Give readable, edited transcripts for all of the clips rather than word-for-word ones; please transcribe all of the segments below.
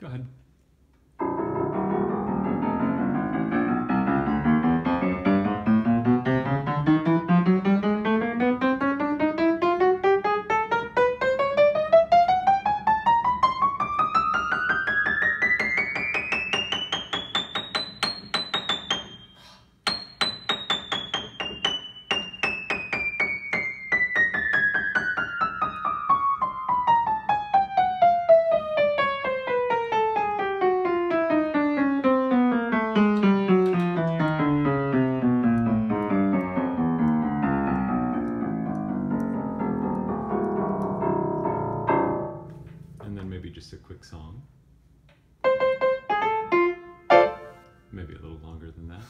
Go ahead. And then maybe just a quick song. Maybe a little longer than that.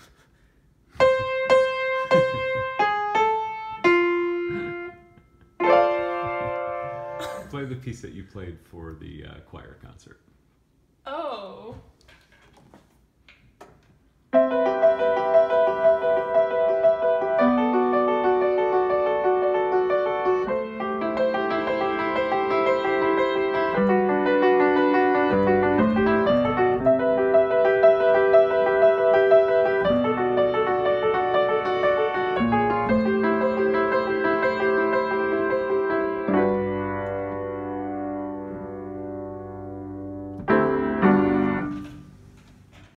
Play the piece that you played for the choir concert. Oh.